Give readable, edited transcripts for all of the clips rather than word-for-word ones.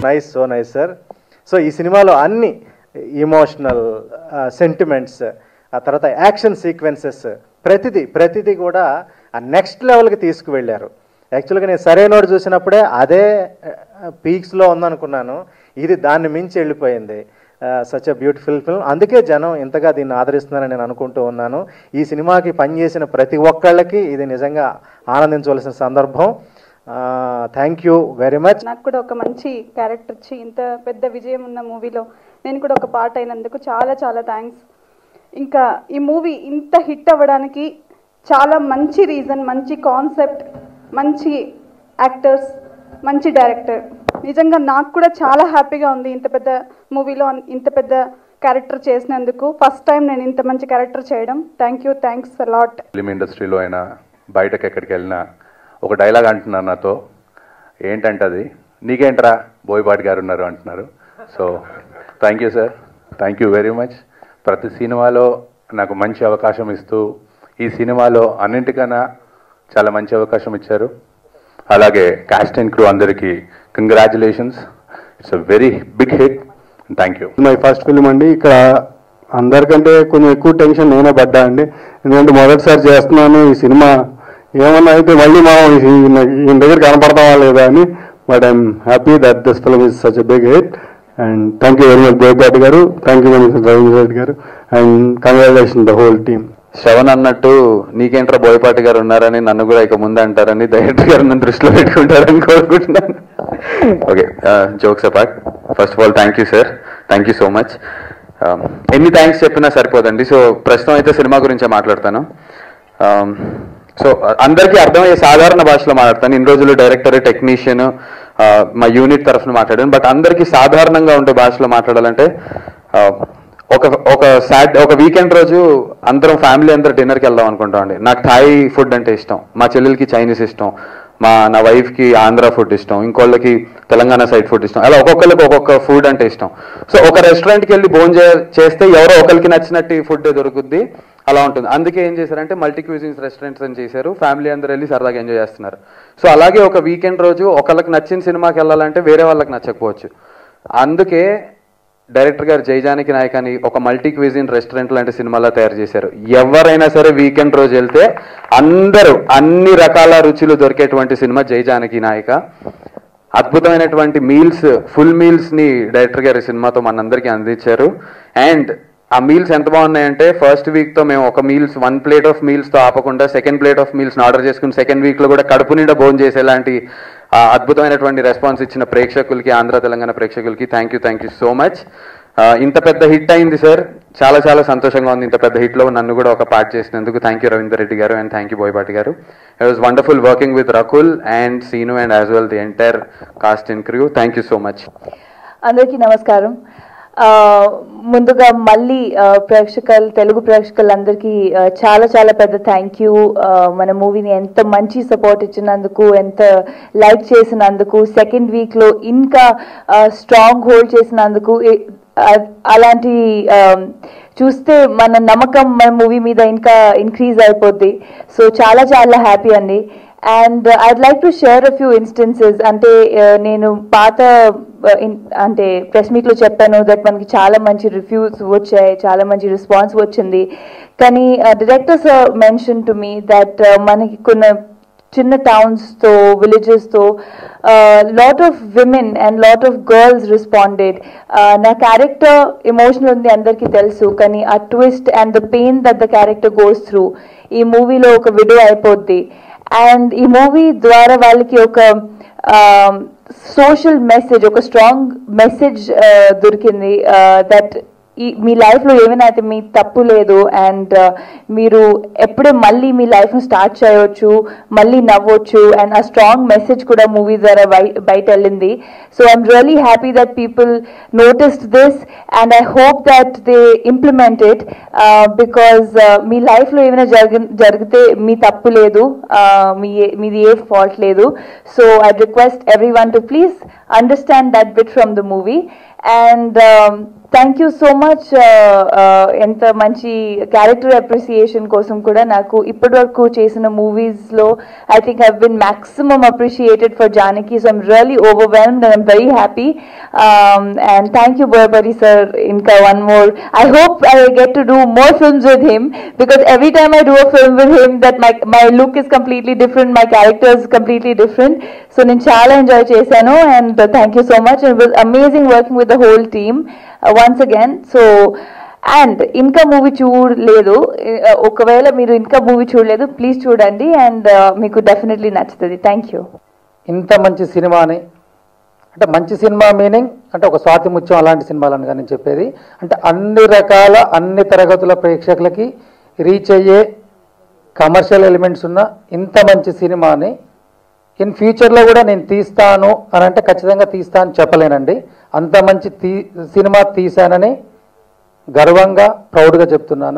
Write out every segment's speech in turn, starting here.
Nice, so nice sir. So ఈ సినిమాలో అన్ని ఇమోషనల్ సెంటిమెంట్స్, ఆ తర్వాత యాక్షన్ సీక్వెన్సెస్, ప్రతిదీ కూడా ఆ నెక్స్ట్ లెవెల్కి తీసుకువెళ్ళారు. యాక్చువల్గా నేను సరైనోడు చూసినప్పుడే అదే పీక్స్లో ఉందనుకున్నాను, ఇది దాన్ని మించి వెళ్ళిపోయింది. Such a beautiful film. అందుకే జనం ఇంతగా దీన్ని ఆదరిస్తున్నారని నేను అనుకుంటూ ఉన్నాను. ఈ సినిమాకి పనిచేసిన ప్రతి ఒక్కళ్ళకి ఇది నిజంగా ఆనందించవలసిన సందర్భం. Thank you very much. నాకు కూడా ఒక మంచి క్యారెక్టర్ ఇచ్చి ఇంత పెద్ద విజయం ఉన్న మూవీలో నేను కూడా ఒక పార్ట్ అయినందుకు చాలా చాలా థ్యాంక్స్. ఇంకా ఈ మూవీ ఇంత హిట్ అవ్వడానికి చాలా మంచి రీజన్, మంచి కాన్సెప్ట్, మంచి యాక్టర్స్, మంచి డైరెక్టర్. నిజంగా నాకు కూడా చాలా హ్యాపీగా ఉంది ఇంత పెద్ద మూవీలో ఇంత పెద్ద క్యారెక్టర్ చేసినందుకు. ఫస్ట్ టైం నేను ఇంత మంచి క్యారెక్టర్ చేయడం. Thanks a lot. ఫిలిం ఇండస్ట్రీలో అయినా బయటకు ఎక్కడికి వెళ్ళినా ఒక డైలాగ్ అంటున్నారు నాతో, ఏంటంటే అది నీకేంట్రా బోయపాటి గారు ఉన్నారు అంటున్నారు. So thank you sir, thank you very much. ప్రతి సినిమాలో నాకు మంచి అవకాశం ఇస్తూ ఈ సినిమాలో అన్నింటికన్నా చాలా మంచి అవకాశం ఇచ్చారు. అలాగే కాస్ట్ అండ్ క్రూ అందరికీ congratulations. It's a very big hit. Thank you. My first film అండి. ఇక్కడ అందరికంటే కొంచెం ఎక్కువ టెన్షన్ నేనే పడ్డా అండి, ఎందుకంటే మొదటిసారి చేస్తున్నాను. ఈ సినిమా ఏమన్నా అయితే మళ్ళీ మనం ఈయన దగ్గర కనపడతావా లేదా అని. But I'm happy that this film is such a big hit. And thank you very much Boyapati గారు, thank you very much Ravindra Reddy గారు, and congratulation the whole team. Shravan అన్నట్టు నీకేంట్రా బోయపాటి గారు ఉన్నారని నన్ను కూడా ఇక ముందు అంటారని డైరెక్టర్ గారు నన్ను దృష్టిలో పెట్టుకుంటారని కోరుకుంటున్నాను. Okay, jokes apart, first of all thank you sir, thank you so much. ఎన్ని థ్యాంక్స్ చెప్పినా సరిపోదండి. సో ప్రస్తుతం అయితే సినిమా గురించే మాట్లాడతాను. సో అందరికీ అర్థమయ్యే సాధారణ భాషలో మాట్లాడతాను. ఇన్ని రోజులు డైరెక్టర్, టెక్నీషియన్, మా యూనిట్ తరఫున మాట్లాడాను. బట్ అందరికీ సాధారణంగా ఉండే భాషలో మాట్లాడాలంటే ఒక వీకెండ్ రోజు అందరం ఫ్యామిలీ అందరూ డిన్నర్కి వెళ్దాం అనుకుంటామండి. నాకు థాయ్ ఫుడ్ అంటే ఇష్టం, మా చెల్లెలకి చైనీస్ ఇష్టం, నా వైఫ్కి ఆంధ్ర ఫుడ్ ఇష్టం, ఇంకోళ్ళకి తెలంగాణ సైడ్ ఫుడ్ ఇష్టం. అలా ఒక్కొక్కరికి ఒక్కొక్క ఫుడ్ అంటే ఇష్టం. సో ఒక రెస్టారెంట్కి వెళ్ళి చేస్తే ఎవరో ఒకరికి నచ్చినట్టు ఫుడ్ దొరుకుద్ది, అలా ఉంటుంది. అందుకే ఏం చేశారంటే మల్టీ క్యూజిన్స్ రెస్టారెంట్స్ అని చేశారు. ఫ్యామిలీ అందరూ వెళ్ళి సరదాగా ఎంజాయ్ చేస్తున్నారు. సో అలాగే ఒక వీకెండ్ రోజు ఒకళ్ళకి నచ్చిన సినిమాకి వెళ్ళాలంటే వేరే వాళ్ళకి నచ్చకపోవచ్చు. అందుకే డైరెక్టర్ గారు జైజానకి నాయక్ అని ఒక మల్టీ క్విజిన్ రెస్టారెంట్ లాంటి సినిమాలా తయారు చేశారు. ఎవరైనా సరే వీకెండ్ రోజు వెళ్తే అందరూ అన్ని రకాల రుచులు దొరికేటువంటి సినిమా జైజానకి నాయక. అద్భుతమైనటువంటి మీల్స్, ఫుల్ మీల్స్ని డైరెక్టర్ గారు ఈ సినిమాతో మనందరికీ అందించారు. అండ్ ఆ మీల్స్ ఎంత బాగున్నాయంటే ఫస్ట్ వీక్తో మేము ఒక మీల్స్ 1 ప్లేట్ ఆఫ్ మీల్స్తో ఆపకుండా సెకండ్ ప్లేట్ ఆఫ్ మీల్స్ని ఆర్డర్ చేసుకుని సెకండ్ వీక్లో కూడా కడుపు నిండా భోజనం చేసేలాంటి అద్భుతమైనటువంటి రెస్పాన్స్ ఇచ్చిన ప్రేక్షకులకి, ఆంధ్ర తెలంగాణ ప్రేక్షకులకి థ్యాంక్ యూ సో మచ్. ఇంత పెద్ద హిట్ అయింది సార్, చాలా చాలా సంతోషంగా ఉంది. ఇంత పెద్ద హిట్లో నన్ను కూడా ఒక పార్ట్ చేసినందుకు థ్యాంక్ యూ రవీందర్ రెడ్డి గారు అండ్ థ్యాంక్ యూ బోయపాటి గారు. It was wonderful working with Rakul and Seenu and as well the entire cast and crew. Thank you so much. అందరికీ నమస్కారం. ముందుగా మళ్ళీ తెలుగు ప్రేక్షకులందరికీ చాలా చాలా పెద్ద థ్యాంక్ యూ. మన మూవీని ఎంత మంచి సపోర్ట్ ఇచ్చినందుకు, ఎంత లైక్ చేసినందుకు, సెకండ్ వీక్లో ఇంకా స్ట్రాంగ్ హోల్డ్ చేసినందుకు. అలాంటి చూస్తే మన నమ్మకం మన మూవీ మీద ఇంకా ఇంక్రీజ్ అయిపోద్ది. సో చాలా చాలా హ్యాపీ అండి. And I'd like to share a few instances. అంటే నేను పాత అంటే ప్రెస్ మీట్లో చెప్పాను దట్ మనకి చాలా మంచి రివ్యూస్ వచ్చాయి, చాలా మంచి రెస్పాన్స్ వచ్చింది. కానీ directors mention to me that మనకి కొన్ని చిన్న టౌన్స్తో, విలేజెస్తో lot of women and lot of girls responded. నా క్యారెక్టర్ ఎమోషనల్ ఉంది అందరికీ తెలుసు, కానీ ఆ twist and the pain that the character goes through ఈ మూవీలో ఒక వీడియో అయిపోద్ది. అండ్ ఈ మూవీ ద్వారా వాళ్ళకి ఒక సోషల్ మెసేజ్, ఒక స్ట్రాంగ్ మెసేజ్ దొరికింది దట్ మీ లైఫ్లో ఏమైనా అయితే మీ తప్పు లేదు అండ్ మీరు ఎప్పుడే మళ్ళీ మీ లైఫ్ను స్టార్ట్ చేయవచ్చు, మళ్ళీ నవ్వచ్చు. అండ్ ఆ స్ట్రాంగ్ మెసేజ్ కూడా మూవీ ద్వారా బయట వెళ్ళింది. So I'm really happy that people noticed this and I hope that they implement it. Because మీ లైఫ్లో ఏమైనా జరిగితే మీ తప్పు లేదు, మీది ఏ ఫాల్ట్ లేదు. So I request every one to please understand that bit from the movie. And thank you so much. ఎంత మంచి క్యారెక్టర్ అప్రిసియేషన్ కోసం కూడా నాకు ఇప్పటి వరకు చేసిన మూవీస్లో I think have been maximum appreciated for Janaki. So I'm really overwhelmed and I'm very happy. And thank you Boyapati sir. ఇంకా one more, I hope I get to do more films with him, because every time I do a film with him that my look is completely different, my character is completely different. So నేను చాలా enjoy చేశాను and thank you so much. It was amazing working with the whole team once again. So and ఇంకా movie చూడలేదు, ఒకవేళ మీరు ఇంకా movie చూడలేదు please చూడండి అండ్ మీకు డెఫినెట్లీ నచ్చుతుంది. Thank you. ఇంత మంచి సినిమాని, అంటే మంచి సినిమా మీనింగ్ అంటే ఒక స్వాతి ముత్యం అలాంటి సినిమాలను కానీ చెప్పేది, అంటే అన్ని రకాల అన్ని తరగతుల ప్రేక్షకులకి రీచ్ అయ్యే కమర్షియల్ ఎలిమెంట్స్ ఉన్న ఇంత మంచి సినిమాని ఇన్ ఫ్యూచర్లో కూడా నేను తీస్తాను అని అంటే ఖచ్చితంగా తీస్తా అని చెప్పలేనండి. అంత మంచి సినిమా తీశానని గర్వంగా ప్రౌడ్గా చెప్తున్నాను.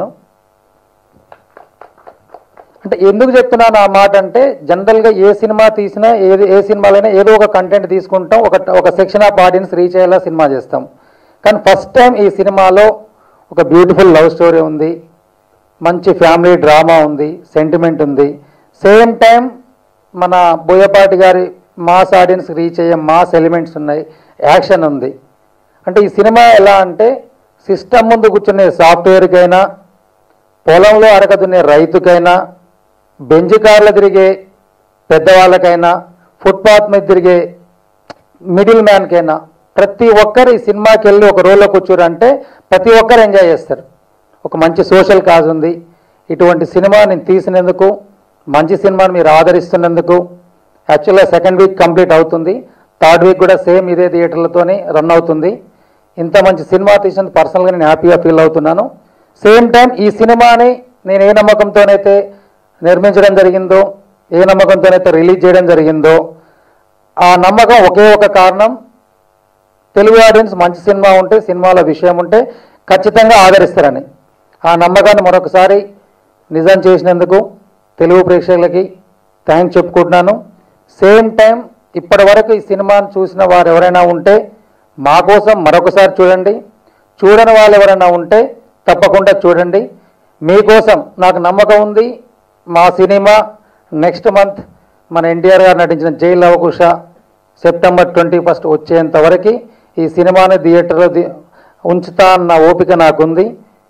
అంటే ఎందుకు చెప్తున్నాను ఆ మాట అంటే, జనరల్గా ఏ సినిమా తీసినా ఏ సినిమాలైనా ఏదో ఒక కంటెంట్ తీసుకుంటాం, ఒక సెక్షన్ ఆఫ్ ఆడియన్స్ రీచ్ అయ్యేలా సినిమా చేస్తాం. కానీ ఫస్ట్ టైం ఈ సినిమాలో ఒక బ్యూటిఫుల్ లవ్ స్టోరీ ఉంది, మంచి ఫ్యామిలీ డ్రామా ఉంది, సెంటిమెంట్ ఉంది, సేమ్ టైం మన బోయపాటి గారి మాస్ ఆడియన్స్ రీచ్ అయ్యే మాస్ ఎలిమెంట్స్ ఉన్నాయి, యాక్షన్ ఉంది. అంటే ఈ సినిమా ఎలా అంటే సిస్టమ్ ముందు కూర్చునే సాఫ్ట్వేర్కైనా, పొలంలో అరకదున్నే రైతుకైనా, బెంజ్ కార్లు తిరిగే పెద్దవాళ్ళకైనా, ఫుట్పాత్ మీద తిరిగే మిడిల్ మ్యాన్కైనా ప్రతి ఒక్కరు ఈ సినిమాకి వెళ్ళి ఒక రోల్లో కూర్చోరంటే ప్రతి ఒక్కరు ఎంజాయ్ చేస్తారు. ఒక మంచి సోషల్ కాజ్ ఉంది. ఇటువంటి సినిమా నేను తీసినందుకు, మంచి సినిమాని మీరు ఆదరిస్తున్నందుకు, యాక్చువల్గా సెకండ్ వీక్ కంప్లీట్ అవుతుంది, థర్డ్ వీక్ కూడా సేమ్ ఇదే థియేటర్లతోనే రన్ అవుతుంది. ఇంత మంచి సినిమా తీసినందుకు పర్సనల్గా నేను హ్యాపీగా ఫీల్ అవుతున్నాను. సేమ్ టైం ఈ సినిమాని నేను ఏ నమ్మకంతోనైతే నిర్మించడం జరిగిందో, ఏ నమ్మకంతోనైతే రిలీజ్ చేయడం జరిగిందో, ఆ నమ్మకం ఒకే ఒక కారణం, తెలుగు ఆడియన్స్ మంచి సినిమా ఉంటే, సినిమాల విషయం ఉంటే ఖచ్చితంగా ఆదరిస్తారని. ఆ నమ్మకాన్ని మరొకసారి నిజం చేసినందుకు తెలుగు ప్రేక్షకులకి థ్యాంక్స్ చెప్పుకుంటున్నాను. సేమ్ టైం ఇప్పటి వరకు ఈ సినిమాను చూసిన వారు ఎవరైనా ఉంటే మా కోసం మరొకసారి చూడండి, చూడని వాళ్ళు ఎవరైనా ఉంటే తప్పకుండా చూడండి. మీకోసం నాకు నమ్మకం ఉంది. మా సినిమా నెక్స్ట్ మంత్ మన ఎన్టీఆర్ గారు నటించిన జైలు అవకుశ సెప్టెంబర్ 21 వచ్చేంత వరకు ఈ సినిమాని థియేటర్లో ఉంచుతా అన్న ఓపిక నాకుంది.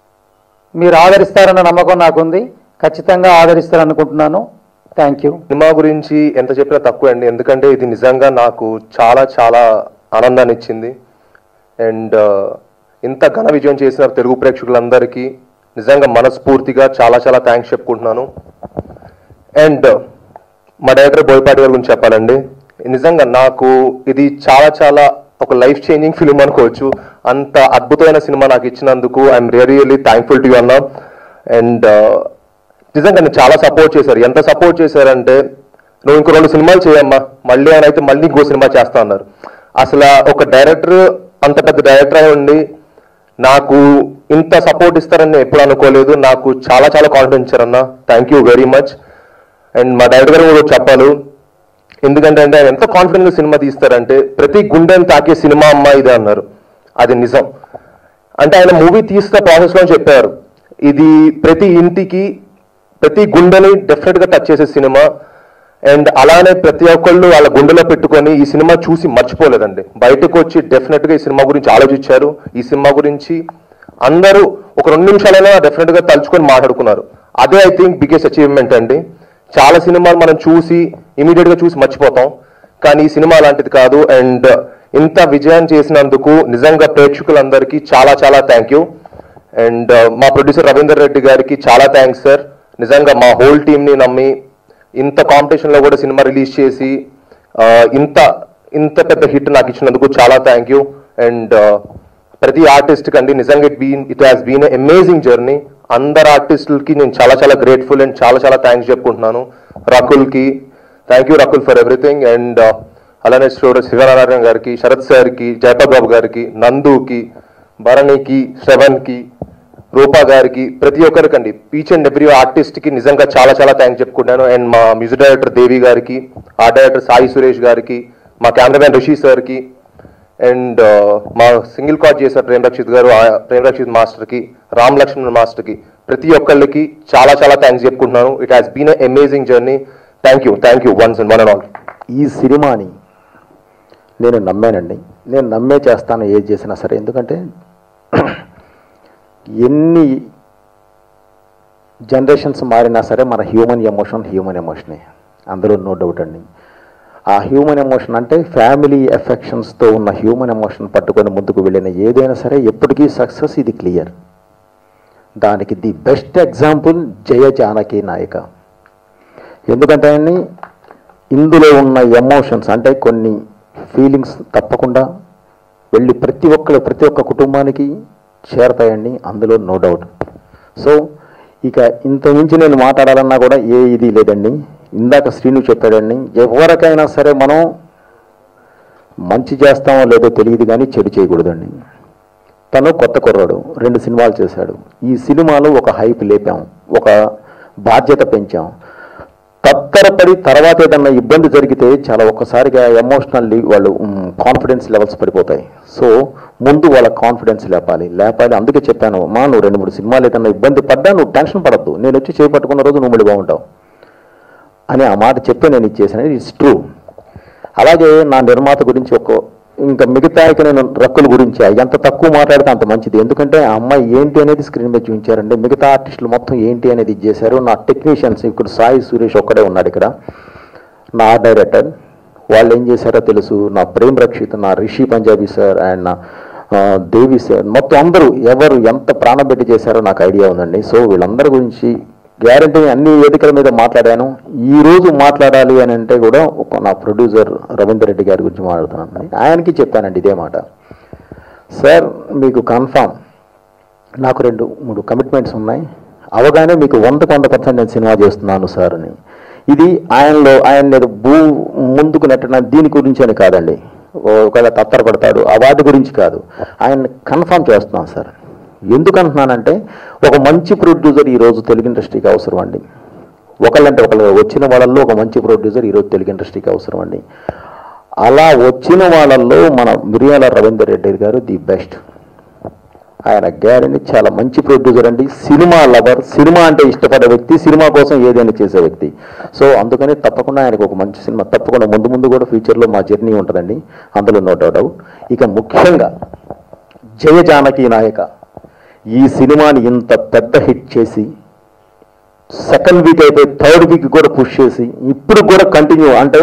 మీరు ఆదరిస్తారన్న నమ్మకం నాకుంది. ఖచ్చితంగా ఆదరిస్తారనుకుంటున్నాను. Thank you. సినిమా గురించి ఎంత చెప్పినా తక్కువ అండి, ఎందుకంటే ఇది నిజంగా నాకు చాలా చాలా ఆనందాన్ని ఇచ్చింది. అండ్ ఇంత ఘన విజయం చేసిన తెలుగు ప్రేక్షకులందరికీ నిజంగా మనస్ఫూర్తిగా చాలా చాలా థ్యాంక్స్ చెప్పుకుంటున్నాను. అండ్ మా డైరెక్టర్ బోయపాటి గారి గురించి చెప్పాలండి, నిజంగా నాకు ఇది చాలా చాలా ఒక లైఫ్ చేంజింగ్ ఫిలిం అనుకోవచ్చు. అంత అద్భుతమైన సినిమా నాకు ఇచ్చినందుకు I'm really thankful to you అన్నా. అండ్ నిజంగా నేను చాలా సపోర్ట్ చేశారు. ఎంత సపోర్ట్ చేశారంటే, నువ్వు ఇంకో 2 సినిమాలు చేయమ్మా మళ్ళీ అని అయితే మళ్ళీ ఇంకో సినిమా చేస్తా అన్నారు. అసలు ఒక డైరెక్టర్, అంత పెద్ద డైరెక్టర్ అయి ఉండి నాకు ఇంత సపోర్ట్ ఇస్తారని ఎప్పుడు అనుకోలేదు. నాకు చాలా చాలా కాన్ఫిడెన్స్ ఇచ్చారన్న. Thank you very much. And మా డైరెక్టర్ గారు కూడా చెప్పాలి, ఎందుకంటే అంటే ఆయన ఎంత కాన్ఫిడెంట్గా సినిమా తీస్తారంటే, ప్రతి గుండెని తాకే సినిమా అమ్మా ఇదే అన్నారు. అది నిజం. అంటే ఆయన మూవీ తీస్తున్న ప్రాసెస్లో చెప్పారు, ఇది ప్రతి ఇంటికి ప్రతి గుండెని డెఫినెట్గా టచ్ చేసే సినిమా. అండ్ అలానే ప్రతి ఒక్కళ్ళు వాళ్ళ గుండెలో పెట్టుకొని ఈ సినిమా చూసి మర్చిపోలేదండి. బయటకు వచ్చి డెఫినెట్గా ఈ సినిమా గురించి ఆలోచించారు. ఈ సినిమా గురించి అందరూ ఒక 2 నిమిషాలైనా డెఫినెట్గా తలుచుకొని మాట్లాడుకున్నారు. అదే ఐ థింక్ బిగ్గెస్ట్ అచీవ్మెంట్ అండి. చాలా సినిమాలు మనం చూసి ఇమీడియట్గా చూసి మర్చిపోతాం, కానీ ఈ సినిమా అలాంటిది కాదు. అండ్ ఇంత విజయం చేసినందుకు నిజంగా ప్రేక్షకులందరికీ చాలా చాలా థ్యాంక్ యూ. అండ్ మా ప్రొడ్యూసర్ రవీందర్ రెడ్డి గారికి చాలా థ్యాంక్స్ సార్. నిజంగా మా హోల్ టీమ్ని నమ్మి ఇంత కాంపిటీషన్లో కూడా సినిమా రిలీజ్ చేసి ఇంత పెద్ద హిట్ నాకు ఇచ్చినందుకు చాలా థ్యాంక్ యూ. అండ్ ప్రతి ఆర్టిస్ట్ కండి నిజంగా it has been a amazing journey. అందరు ఆర్టిస్టులకి నేను చాలా చాలా గ్రేట్ఫుల్ అండ్ చాలా చాలా థ్యాంక్స్ చెప్పుకుంటున్నాను. రకుల్కి thank you Rakul for everything. And అలానే శివనారాయణ గారికి, శరత్ సార్కి, జయపద్ బాబు గారికి, నందుకి, భరణికి, శ్రవణ్కి, రూపా గారికి, ప్రతి ఒక్కరికండి ఈచ్ అండ్ ఎవ్రీ ఆర్టిస్ట్కి నిజంగా చాలా చాలా థ్యాంక్స్ చెప్పుకుంటాను. అండ్ మా మ్యూజిక్ డైరెక్టర్ దేవి గారికి, ఆర్ట్ డైరెక్టర్ సాయి సురేష్ గారికి, మా కెమెరామెన్ రిషి సార్కి, అండ్ మా సింగిల్ కార్డ్ చేసిన ప్రేమ్ రక్షిత్ గారు, ప్రేమ్ రక్షిత్ మాస్టర్కి, రామ్ లక్ష్మణ్ మాస్టర్కి, ప్రతి ఒక్కళ్ళకి చాలా చాలా థ్యాంక్స్ చెప్పుకుంటున్నాను. It has been a amazing journey. Thank you once and one and all. ఈ సినిమాని నేను నమ్మానండి. నేను నమ్మే చేస్తాను ఏది చేసినా సరే. ఎందుకంటే ఎన్ని జనరేషన్స్ మారినా సరే మన హ్యూమన్ ఎమోషనే, అందులో నో డౌట్ అండి. ఆ హ్యూమన్ ఎమోషన్ అంటే ఫ్యామిలీ ఎఫెక్షన్స్తో ఉన్న హ్యూమన్ ఎమోషన్ పట్టుకొని ముందుకు వెళ్ళిన ఏదైనా సరే ఎప్పటికీ సక్సెస్, ఇది క్లియర్. దానికి the best example Jaya Janaki Nayaka. ఎందుకంటే ఇందులో ఉన్న ఎమోషన్స్ అంటే కొన్ని ఫీలింగ్స్ తప్పకుండా వెళ్ళి ప్రతి ఒక్క కుటుంబానికి చేరతాయండి, అందులో నో డౌట్. సో ఇక ఇంతకుమించి నేను మాట్లాడాలన్నా కూడా ఇది లేదండి. ఇందాక శ్రీను చెప్పాడండి, ఎవరికైనా సరే మనం మంచి చేస్తామో లేదో తెలియదు కానీ చెడు చేయకూడదండి. తను కొత్త కుర్రాడు, 2 సినిమాలు చేశాడు. ఈ సినిమాలో ఒక హైప్ లేపాం, ఒక బాధ్యత పెంచాం. తత్తరపడి తర్వాత ఏదన్నా ఇబ్బంది జరిగితే చాలా ఒక్కసారిగా ఎమోషనల్లీ వాళ్ళు కాన్ఫిడెన్స్ లెవెల్స్ పడిపోతాయి. సో ముందు వాళ్ళ కాన్ఫిడెన్స్ లేపాలి. అందుకే చెప్పాను, నువ్వు 2-3 సినిమాలు ఏదన్నా ఇబ్బంది పడ్డా నువ్వు టెన్షన్ పడద్దు, నేను వచ్చి చేపట్టుకున్న రోజు నువ్వు మళ్ళీ బాగుంటావు అని ఆ మాట చెప్పి నేను ఇచ్చేసాను. It's true. అలాగే నా నిర్మాత గురించి ఇంకా మిగతా నేను రక్కుల గురించి ఎంత తక్కువ మాట్లాడితే అంత మంచిది. ఎందుకంటే ఆ అమ్మాయి ఏంటి అనేది స్క్రీన్ మీద చూపించారండి. మిగతా ఆర్టిస్టులు మొత్తం ఏంటి అనేది ఇచ్చేశారు. నా టెక్నీషియన్స్ ఇక్కడ సాయి సురేష్ ఒక్కడే ఉన్నాడు ఇక్కడ, నా డైరెక్టర్. వాళ్ళు ఏం చేశారో తెలుసు. నా ప్రేమ్ రక్షిత్, నా రిషి పంజాబీ సార్ అండ్ నా దేవి సార్, మొత్తం అందరూ ఎవరు ఎంత ప్రాణం పెట్టి చేశారో నాకు ఐడియా ఉందండి. సో వీళ్ళందరి గురించి గ్యారంటీ అన్ని వేదికల మీద మాట్లాడాను. ఈ రోజు మాట్లాడాలి అని అంటే కూడా నా ప్రొడ్యూసర్ రవీందర్ రెడ్డి గారి గురించి మాట్లాడుతున్నాను. ఆయనకి చెప్పానండి ఇదే మాట. సార్ మీకు కన్ఫామ్ నాకు 2-3 కమిట్మెంట్స్ ఉన్నాయి, అవగానే మీకు 100% నేను సినిమా చేస్తున్నాను సార్ అని. ఇది ఆయన ముందుకు నెట్టడం దీని గురించి అని కాదండి. ఒకవేళ తత్తరపడతాడు ఆ వాటి గురించి కాదు, ఆయన కన్ఫామ్ చేస్తున్నాను సార్. ఎందుకంటున్నానంటే ఒక మంచి ప్రొడ్యూసర్ ఈరోజు తెలుగు ఇండస్ట్రీకి అవసరం అండి. ఒకళ్ళంటే ఒకళ్ళు వచ్చిన వాళ్ళల్లో ఒక మంచి ప్రొడ్యూసర్ ఈరోజు తెలుగు ఇండస్ట్రీకి అవసరం అండి. అలా వచ్చిన వాళ్ళల్లో మన మిర్యాల రవీందర్ రెడ్డి గారు ది బెస్ట్. ఆయన గ్యారెంటీ చాలా మంచి ప్రొడ్యూసర్ అండి. సినిమా లవర్, సినిమా అంటే ఇష్టపడే వ్యక్తి, సినిమా కోసం ఏదైనా చేసే వ్యక్తి. సో అందుకని తప్పకుండా ఆయనకు ఒక మంచి సినిమా తప్పకుండా ముందు కూడా ఫ్యూచర్లో మా జర్నీ ఉంటుందండి, అందులో నో డౌట్. ఇక ముఖ్యంగా జయ జానకి నాయక ఈ సినిమాని ఇంత పెద్ద హిట్ చేసి సెకండ్ వీక్ అయిపోయి థర్డ్ వీక్ కూడా పుష్ చేసి ఇప్పుడు కూడా కంటిన్యూ అంటే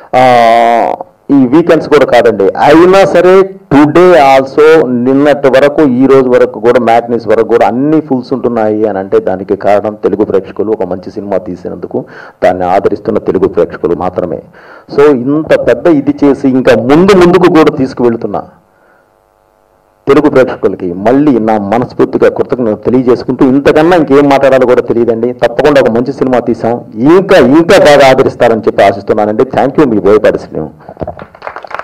ఈ వీకెండ్స్ కూడా కాదండి, అయినా సరే టుడే ఆల్సో నిన్నటి వరకు ఈ రోజు వరకు కూడా మ్యాట్నీస్ వరకు కూడా అన్ని ఫుల్స్ ఉంటున్నాయి అని అంటే దానికి కారణం తెలుగు ప్రేక్షకులు. ఒక మంచి సినిమా తీసినందుకు దాన్ని ఆదరిస్తున్న తెలుగు ప్రేక్షకులు మాత్రమే. సో ఇంత పెద్ద ఇది చేసి ఇంకా ముందుకు కూడా తీసుకువెళ్తున్నా తెలుగు ప్రేక్షకులకి మళ్ళీ నా మనస్ఫూర్తిగా కృతజ్ఞత తెలియజేసుకుంటూ ఇంతకన్నా ఇంకేం మాట్లాడాలో కూడా తెలియదండి. తప్పకుండా ఒక మంచి సినిమా తీసాం, ఇంకా బాగా ఆదరిస్తారని చెప్పి ఆశిస్తున్నానండి. Thank you. మీ బోయపాటి శ్రీను.